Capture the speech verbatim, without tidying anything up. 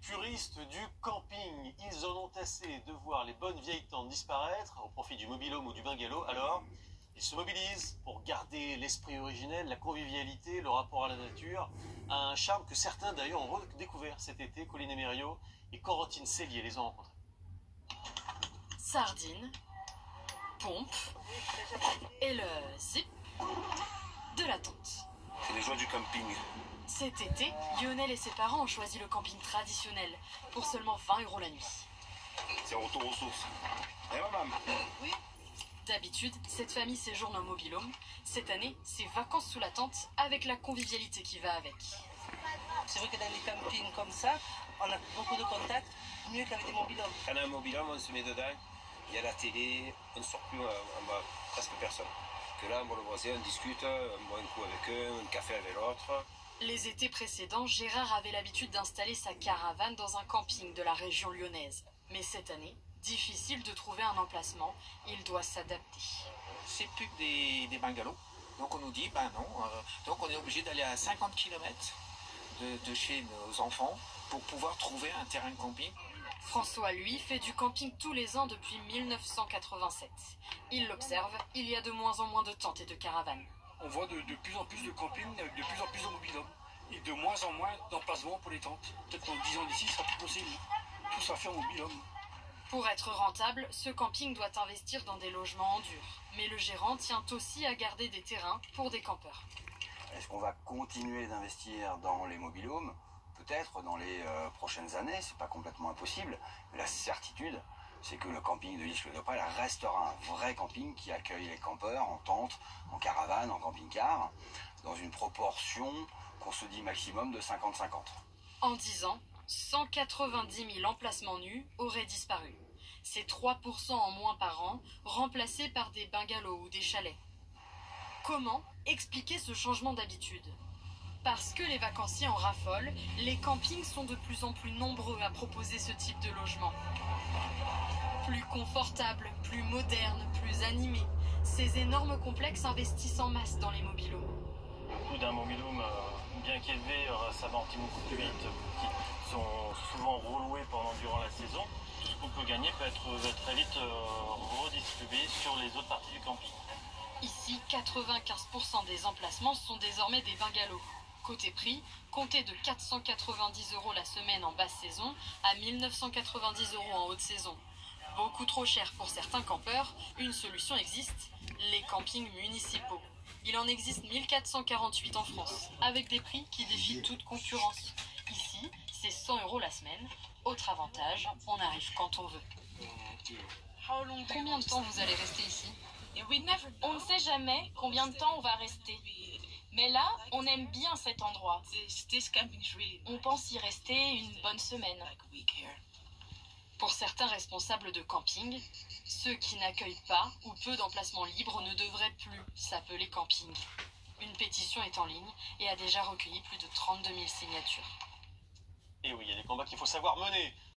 puristes du camping. Ils en ont assez de voir les bonnes vieilles tentes disparaître au profit du mobil-home ou du bungalow. Alors, ils se mobilisent pour garder l'esprit originel, la convivialité, le rapport à la nature. Un charme que certains d'ailleurs ont redécouvert cet été. Colline Emerio et Corotine Cellier les ont rencontrés. Sardines, pompe et le zip de la tente. C'est les joies du camping. Cet été, Lionel et ses parents ont choisi le camping traditionnel pour seulement vingt euros la nuit. C'est un retour aux sources. Eh maman? Oui. D'habitude, cette famille séjourne en mobil-home. Cette année, c'est vacances sous la tente avec la convivialité qui va avec. C'est vrai que dans les campings comme ça, on a beaucoup de contacts, mieux qu'avec des mobil-homes. Quand on a un mobil-home, on se met dedans, il y a la télé, on ne sort plus, on voit presque personne. Que là, on voit le voisin, on discute, on boit un coup avec eux, un café avec l'autre. Les étés précédents, Gérard avait l'habitude d'installer sa caravane dans un camping de la région lyonnaise. Mais cette année, difficile de trouver un emplacement, il doit s'adapter. C'est plus des, des bungalows, donc on nous dit, ben non, euh, donc on est obligé d'aller à cinquante kilomètres de, de chez nos enfants pour pouvoir trouver un terrain de camping. François, lui, fait du camping tous les ans depuis mille neuf cent quatre-vingt-sept. Il l'observe, il y a de moins en moins de tentes et de caravanes. On voit de, de plus en plus de camping avec de plus en plus de mobil-homes et de moins en moins d'emplacements pour les tentes. Peut-être dans dix ans d'ici, ce sera plus possible. Tout sera fait en mobil-home. Pour être rentable, ce camping doit investir dans des logements en dur. Mais le gérant tient aussi à garder des terrains pour des campeurs. Est-ce qu'on va continuer d'investir dans les mobil-homes? Peut-être dans les euh, prochaines années, c'est pas complètement impossible. Mais la certitude, c'est que le camping de l'Isle-d'Opale restera un vrai camping qui accueille les campeurs en tente, en caravane, en camping-car, dans une proportion qu'on se dit maximum de cinquante cinquante. En dix ans, cent quatre-vingt-dix mille emplacements nus auraient disparu. C'est trois pour cent en moins par an, remplacés par des bungalows ou des chalets. Comment expliquer ce changement d'habitude? Parce que les vacanciers en raffolent, les campings sont de plus en plus nombreux à proposer ce type de logement. Plus confortables, plus modernes, plus animés, ces énormes complexes investissent en masse dans les mobil-homes. Le coût d'un mobil-home euh, bien qu'élevé euh, s'amortit beaucoup plus vite, qui sont souvent reloués pendant durant la saison. Tout ce qu'on peut gagner peut être euh, très vite euh, redistribué sur les autres parties du camping. Ici, quatre-vingt-quinze pour cent des emplacements sont désormais des bungalows. Côté prix, comptez de quatre cent quatre-vingt-dix euros la semaine en basse saison à mille neuf cent quatre-vingt-dix euros en haute saison. Beaucoup trop cher pour certains campeurs, une solution existe, les campings municipaux. Il en existe mille quatre cent quarante-huit en France, avec des prix qui défient toute concurrence. Ici, c'est cent euros la semaine. Autre avantage, on arrive quand on veut. Combien de temps vous allez rester ici? On ne sait jamais combien de temps on va rester. Mais là, on aime bien cet endroit. On pense y rester une bonne semaine. Pour certains responsables de camping, ceux qui n'accueillent pas ou peu d'emplacements libres ne devraient plus s'appeler camping. Une pétition est en ligne et a déjà recueilli plus de trente-deux mille signatures. Et oui, il y a des combats qu'il faut savoir mener.